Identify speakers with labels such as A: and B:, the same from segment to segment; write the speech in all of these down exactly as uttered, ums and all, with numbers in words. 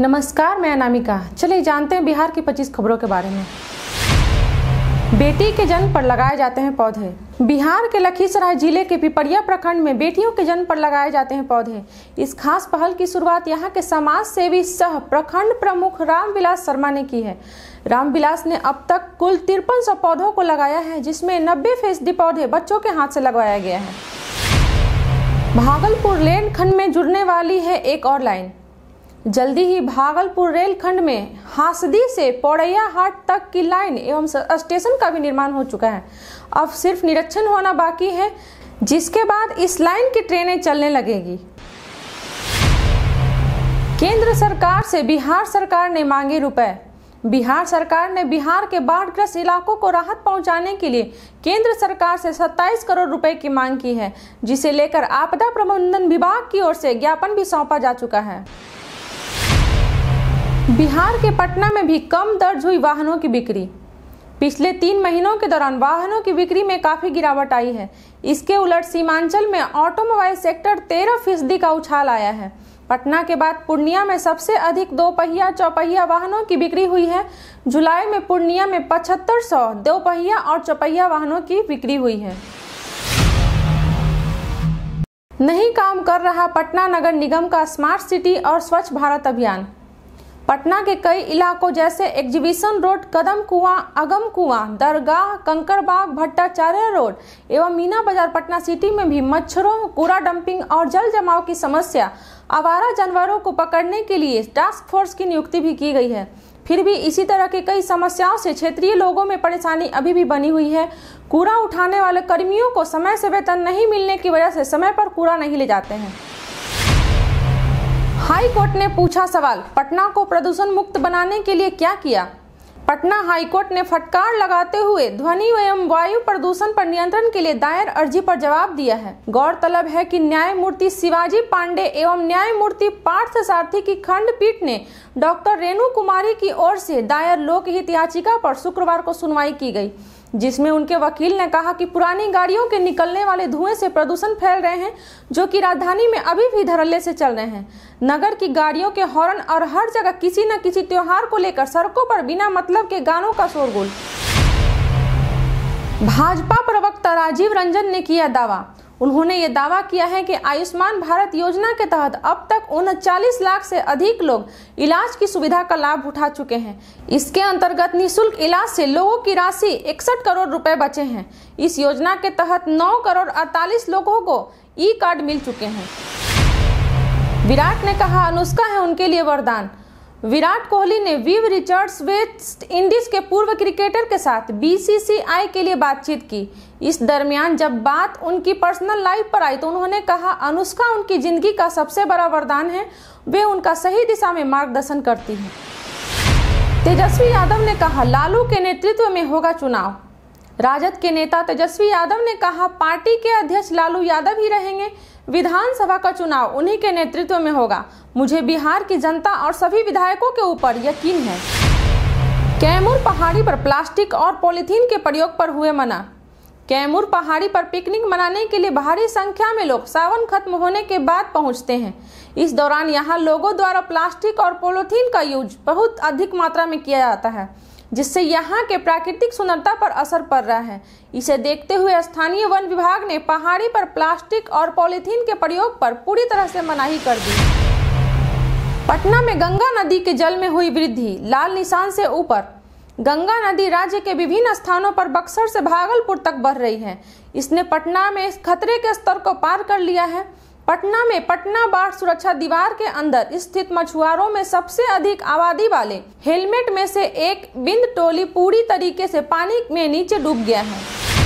A: नमस्कार, मैं अनामिका। चलिए जानते हैं बिहार की पच्चीस खबरों के बारे में। बेटी के जन्म पर लगाए जाते हैं पौधे। बिहार के लखीसराय जिले के पिपरिया प्रखंड में बेटियों के जन्म पर लगाए जाते हैं पौधे। इस खास पहल की शुरुआत यहां के समाज सेवी सह प्रखंड प्रमुख रामविलास शर्मा ने की है। रामविलास ने अब तक कुल तिरपन सौ पौधों को लगाया है, जिसमें नब्बे फीसदी पौधे बच्चों के हाथ से लगवाया गया है। भागलपुर रेल खंड में जुड़ने वाली है एक और लाइन। जल्दी ही भागलपुर रेल खंड में हासदी से पौड़ैया हाट तक की लाइन एवं स्टेशन का भी निर्माण हो चुका है। अब सिर्फ निरीक्षण होना बाकी है, जिसके बाद इस लाइन की ट्रेनें चलने लगेगी। केंद्र सरकार से बिहार सरकार ने मांगे रुपए। बिहार सरकार ने बिहार के बाढ़ग्रस्त इलाकों को राहत पहुंचाने के लिए केंद्र सरकार से सत्ताईस करोड़ रुपए की मांग की है, जिसे लेकर आपदा प्रबंधन विभाग की ओर से ज्ञापन भी सौंपा जा चुका है। बिहार के पटना में भी कम दर्ज हुई वाहनों की बिक्री। पिछले तीन महीनों के दौरान वाहनों की बिक्री में काफी गिरावट आई है। इसके उलट सीमांचल में ऑटोमोबाइल सेक्टर तेरह फीसदी का उछाल आया है। पटना के बाद पूर्णिया में सबसे अधिक दो पहिया चौपहिया वाहनों की बिक्री हुई है। जुलाई में पूर्णिया में पचहत्तर सौ दो पहिया और चौपहिया वाहनों की बिक्री हुई है। नहीं काम कर रहा पटना नगर निगम का स्मार्ट सिटी और स्वच्छ भारत अभियान। पटना के कई इलाकों जैसे एग्जीबिशन रोड, कदम कुआं, अगम कुआं, दरगाह, कंकड़बाग, भट्टाचार्य रोड एवं मीना बाजार पटना सिटी में भी मच्छरों, कूड़ा डंपिंग और जल जमाव की समस्या, आवारा जानवरों को पकड़ने के लिए टास्क फोर्स की नियुक्ति भी की गई है। फिर भी इसी तरह की कई समस्याओं से क्षेत्रीय लोगों में परेशानी अभी भी बनी हुई है। कूड़ा उठाने वाले कर्मियों को समय से वेतन नहीं मिलने की वजह से समय पर कूड़ा नहीं ले जाते हैं। हाई कोर्ट ने पूछा सवाल, पटना को प्रदूषण मुक्त बनाने के लिए क्या किया। पटना हाई कोर्ट ने फटकार लगाते हुए ध्वनि एवं वायु प्रदूषण पर नियंत्रण के लिए दायर अर्जी पर जवाब दिया है। गौरतलब है कि न्यायमूर्ति शिवाजी पांडे एवं न्यायमूर्ति पार्थ सारथी की खंडपीठ ने डॉक्टर रेणु कुमारी की ओर से दायर लोकहित याचिका पर शुक्रवार को सुनवाई की गई, जिसमें उनके वकील ने कहा कि पुरानी गाड़ियों के निकलने वाले धुएं से प्रदूषण फैल रहे हैं, जो कि राजधानी में अभी भी धड़ल्ले से चल रहे हैं। नगर की गाड़ियों के हॉर्न और हर जगह किसी न किसी त्योहार को लेकर सड़कों पर बिना मतलब के गानों का शोरगुल। भाजपा प्रवक्ता राजीव रंजन ने किया दावा। उन्होंने ये दावा किया है कि आयुष्मान भारत योजना के तहत अब तक उनचालीस लाख से अधिक लोग इलाज की सुविधा का लाभ उठा चुके हैं। इसके अंतर्गत निःशुल्क इलाज से लोगों की राशि इकसठ करोड़ रुपए बचे हैं। इस योजना के तहत नौ करोड़ अड़तालीस लोगों को ई कार्ड मिल चुके हैं। विराट ने कहा अनुष्का है उनके लिए वरदान। विराट कोहली ने विव रिचर्ड्स वेस्ट इंडीज के पूर्व क्रिकेटर के साथ बी सी सी आई के लिए बातचीत की। इस दरमियान जब बात उनकी पर्सनल लाइफ पर आई तो उन्होंने कहा अनुष्का उनकी जिंदगी का सबसे बड़ा वरदान है, वे उनका सही दिशा में मार्गदर्शन करती हैं। तेजस्वी यादव ने कहा लालू के नेतृत्व में होगा चुनाव। राजद के नेता तेजस्वी यादव ने कहा पार्टी के अध्यक्ष लालू यादव ही रहेंगे, विधानसभा का चुनाव उन्हीं के नेतृत्व में होगा। मुझे बिहार की जनता और सभी विधायकों के ऊपर यकीन है। कैमूर पहाड़ी पर प्लास्टिक और पॉलीथीन के प्रयोग पर हुए मना। कैमूर पहाड़ी पर पिकनिक मनाने के लिए भारी संख्या में लोग सावन खत्म होने के बाद पहुंचते हैं। इस दौरान यहां लोगों द्वारा प्लास्टिक और पॉलीथीन का यूज बहुत अधिक मात्रा में किया जाता है, जिससे यहाँ के प्राकृतिक सुंदरता पर असर पड़ रहा है। इसे देखते हुए स्थानीय वन विभाग ने पहाड़ी पर प्लास्टिक और पॉलीथीन के प्रयोग पर पूरी तरह से मनाही कर दी। पटना में गंगा नदी के जल में हुई वृद्धि, लाल निशान से ऊपर। गंगा नदी राज्य के विभिन्न स्थानों पर बक्सर से भागलपुर तक बह रही है। इसने पटना में खतरे के स्तर को पार कर लिया है। पटना में पटना बाढ़ सुरक्षा दीवार के अंदर स्थित मछुआरों में सबसे अधिक आबादी वाले हेलमेट में से एक बिंद टोली पूरी तरीके से पानी में नीचे डूब गया है।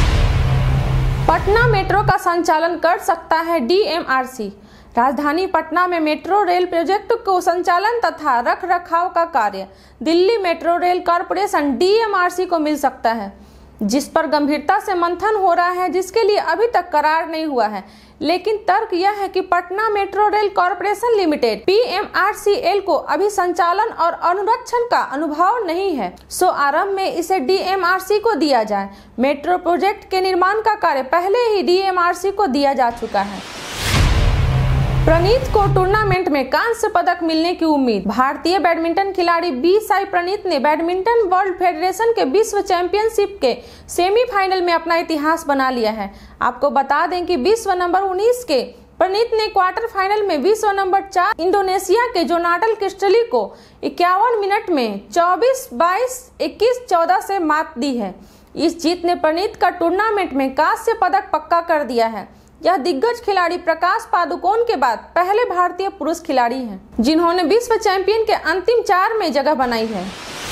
A: पटना मेट्रो का संचालन कर सकता है डी एम आर सी। राजधानी पटना में मेट्रो रेल प्रोजेक्ट को संचालन तथा रख रखाव का कार्य Delhi metro rail corporation D M R C को मिल सकता है, जिस पर गंभीरता से मंथन हो रहा है, जिसके लिए अभी तक करार नहीं हुआ है। लेकिन तर्क यह है कि Patna metro rail corporation limited P M R C L को अभी संचालन और अनुरक्षण का अनुभव नहीं है, सो आरंभ में इसे डी एम आर सी को दिया जाए। मेट्रो प्रोजेक्ट के निर्माण का कार्य पहले ही डी एम आर सी को दिया जा चुका है। प्रणीत को टूर्नामेंट में कांस्य पदक मिलने की उम्मीद। भारतीय बैडमिंटन खिलाड़ी बी साई प्रणीत ने बैडमिंटन वर्ल्ड फेडरेशन के विश्व चैंपियनशिप के सेमीफाइनल में अपना इतिहास बना लिया है। आपको बता दें कि विश्व नंबर उन्नीस के प्रणीत ने क्वार्टर फाइनल में विश्व नंबर चार इंडोनेशिया के जोनाटल क्रिस्टली को इक्यावन मिनट में चौबीस बाईस इक्कीस चौदह से मात दी है। इस जीत ने प्रणीत का टूर्नामेंट में कांस्य पदक पक्का कर दिया है। यह दिग्गज खिलाड़ी प्रकाश पादुकोण के बाद पहले भारतीय पुरुष खिलाड़ी हैं जिन्होंने विश्व चैंपियन के अंतिम चार में जगह बनाई है।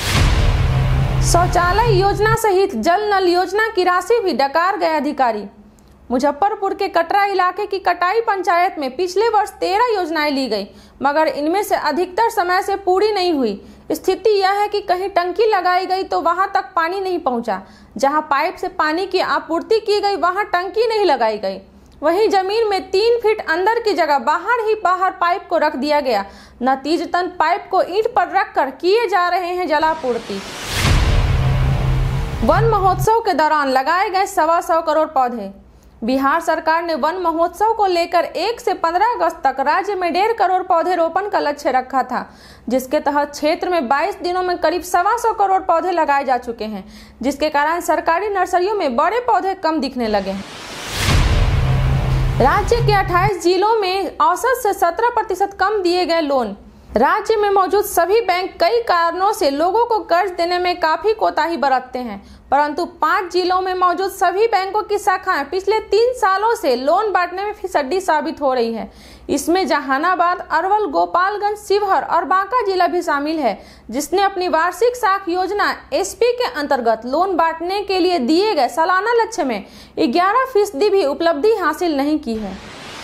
A: शौचालय योजना सहित जल नल योजना की राशि भी डकार गए अधिकारी। मुजफ्फरपुर के कटरा इलाके की कटाई पंचायत में पिछले वर्ष तेरह योजनाएं ली गई, मगर इनमें से अधिकतर समय से पूरी नहीं हुई। स्थिति यह है कि कहीं टंकी लगाई गई तो वहां तक पानी नहीं पहुंचा, जहां पाइप से पानी की आपूर्ति की गई वहां टंकी नहीं लगाई गई। वहीं जमीन में तीन फीट अंदर की जगह बाहर ही बाहर पाइप को रख दिया गया। नतीजतन पाइप को ईंट पर रखकर किए जा रहे हैं जलापूर्ति। वन महोत्सव के दौरान लगाए गए सवा सौ करोड़ पौधे। बिहार सरकार ने वन महोत्सव को लेकर एक से पंद्रह अगस्त तक राज्य में डेढ़ करोड़ पौधे रोपण का लक्ष्य रखा था, जिसके तहत क्षेत्र में बाईस दिनों में करीब सवा सौ करोड़ पौधे लगाए जा चुके हैं, जिसके कारण सरकारी नर्सरियों में बड़े पौधे कम दिखने लगे हैं। राज्य के अट्ठाईस जिलों में औसत से सत्रह प्रतिशत कम दिए गए लोन। राज्य में मौजूद सभी बैंक कई कारणों से लोगों को कर्ज देने में काफी कोताही बरतते हैं, परंतु पांच जिलों में मौजूद सभी बैंकों की शाखाएं पिछले तीन सालों से लोन बांटने में फिसड्डी साबित हो रही है। इसमें जहानाबाद, अरवल, गोपालगंज, शिवहर और बांका जिला भी शामिल है, जिसने अपनी वार्षिक साख योजना एसपी के अंतर्गत लोन बांटने के लिए दिए गए सालाना लक्ष्य में ग्यारह फीसदी भी उपलब्धि हासिल नहीं की है।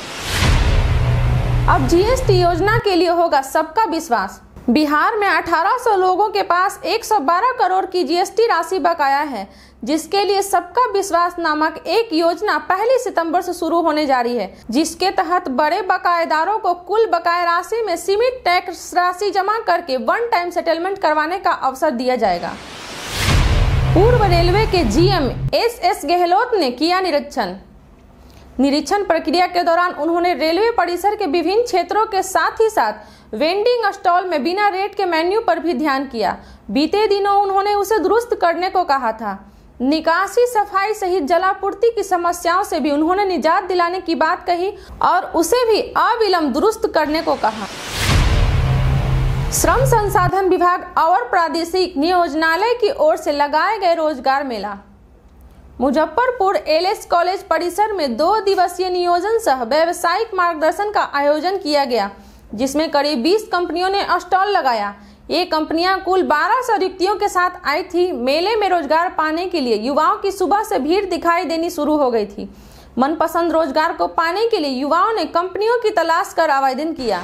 A: अब जीएसटी योजना के लिए होगा सबका विश्वास। बिहार में अठारह सौ लोगों के पास एक सौ बारह करोड़ की जीएसटी राशि बकाया है, जिसके लिए सबका विश्वास नामक एक योजना पहली सितंबर से शुरू होने जा रही है, जिसके तहत बड़े बकायेदारों को कुल बकाया राशि में सीमित टैक्स राशि जमा करके वन टाइम सेटलमेंट करवाने का अवसर दिया जाएगा। पूर्व रेलवे के जीएम एस एस गेहलोत ने किया निरीक्षण। निरीक्षण प्रक्रिया के दौरान उन्होंने रेलवे परिसर के विभिन्न क्षेत्रों के साथ ही साथ वेंडिंग स्टॉल में बिना रेट के मेन्यू पर भी ध्यान किया। बीते दिनों उन्होंने उसे दुरुस्त करने को कहा था। निकासी, सफाई सहित जलापूर्ति की समस्याओं से भी उन्होंने निजात दिलाने की बात कही और उसे भी अविलंब दुरुस्त करने को कहा। श्रम संसाधन विभाग और प्रादेशिक नियोजनालय की ओर से लगाए गए रोजगार मेला। मुजफ्फरपुर एलएस कॉलेज परिसर में दो दिवसीय नियोजन सह व्यावसायिक मार्गदर्शन का आयोजन किया गया, जिसमें करीब बीस कंपनियों ने स्टॉल लगाया। ये कंपनियां कुल बारह सौ रिक्तियों के साथ आई थी। मेले में रोजगार पाने के लिए युवाओं की सुबह से भीड़ दिखाई देनी शुरू हो गई थी। मनपसंद रोजगार को पाने के लिए युवाओं ने कंपनियों की तलाश कर आवेदन किया।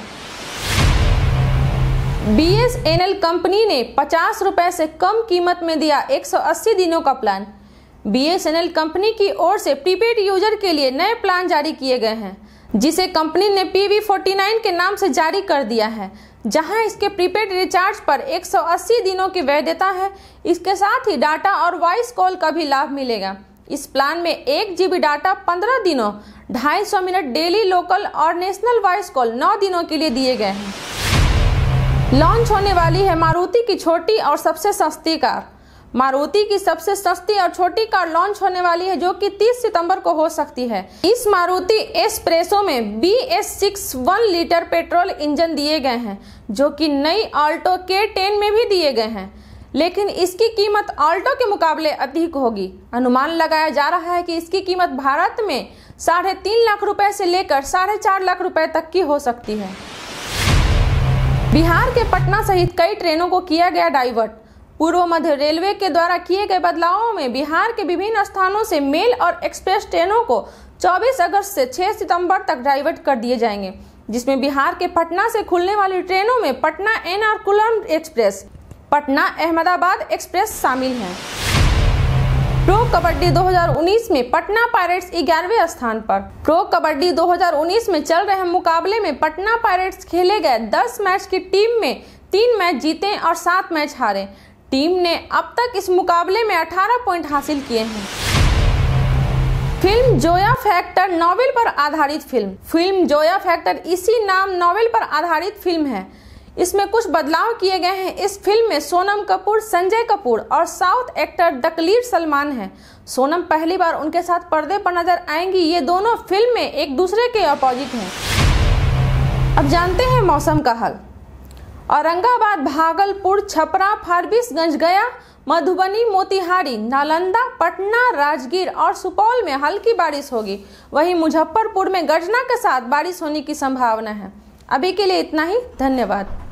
A: बीएसएनएल कंपनी ने पचास रुपए से कम कीमत में दिया एक सौ अस्सी दिनों का प्लान। बीएसएनएल कंपनी की ओर से प्रीपेड यूजर के लिए नए प्लान जारी किए गए हैं, जिसे कंपनी ने पीवी उनचास के नाम से जारी कर दिया है, जहां इसके प्रीपेड रिचार्ज पर एक सौ अस्सी दिनों की वैधता है। इसके साथ ही डाटा और वॉइस कॉल का भी लाभ मिलेगा। इस प्लान में एक जीबी डाटा पंद्रह दिनों, ढाई सौ मिनट डेली लोकल और नेशनल वॉइस कॉल नौ दिनों के लिए दिए गए हैं। लॉन्च होने वाली है मारुति की छोटी और सबसे सस्ती कार। मारुति की सबसे सस्ती और छोटी कार लॉन्च होने वाली है, जो कि तीस सितंबर को हो सकती है। इस मारुति एस्प्रेसो में B S six one litre petrol engine दिए गए हैं, जो कि नई ऑल्टो के टेन में भी दिए गए हैं, लेकिन इसकी कीमत ऑल्टो के मुकाबले अधिक होगी। अनुमान लगाया जा रहा है कि इसकी कीमत भारत में साढ़े तीन लाख रुपए से लेकर साढ़े चार लाख रुपए तक की हो सकती है। बिहार के पटना सहित कई ट्रेनों को किया गया डाइवर्ट। पूर्व मध्य रेलवे के द्वारा किए गए बदलावों में बिहार के विभिन्न स्थानों से मेल और एक्सप्रेस ट्रेनों को चौबीस अगस्त से छह सितंबर तक डाइवर्ट कर दिए जाएंगे, जिसमें बिहार के पटना से खुलने वाली ट्रेनों में पटना एर्नाकुलम एक्सप्रेस, पटना अहमदाबाद एक्सप्रेस शामिल हैं। प्रो कबड्डी दो हज़ार उन्नीस में पटना पायरेट्स ग्यारहवें स्थान पर। प्रो कबड्डी दो हज़ार उन्नीस में चल रहे मुकाबले में पटना पायरेट्स खेले गए दस मैच की टीम में तीन मैच जीते और सात मैच हारे। टीम ने अब तक इस मुकाबले में अठारह पॉइंट हासिल किए हैं। फिल्म जोया फैक्टर नॉवेल पर आधारित फिल्म फिल्म जोया फैक्टर इसी नाम नॉवेल पर आधारित फिल्म है। इसमें कुछ बदलाव किए गए हैं। इस फिल्म में सोनम कपूर, संजय कपूर और south actor the lead Salman हैं। सोनम पहली बार उनके साथ पर्दे पर नजर आएंगी। ये दोनों फिल्म में एक दूसरे के अपोजिट हैं। अब जानते हैं मौसम का हाल। औरंगाबाद, भागलपुर, छपरा, फारबिसगंज, गया, मधुबनी, मोतिहारी, नालंदा, पटना, राजगीर और सुपौल में हल्की बारिश होगी। वहीं मुजफ्फरपुर में गर्जना के साथ बारिश होने की संभावना है। अभी के लिए इतना ही। धन्यवाद।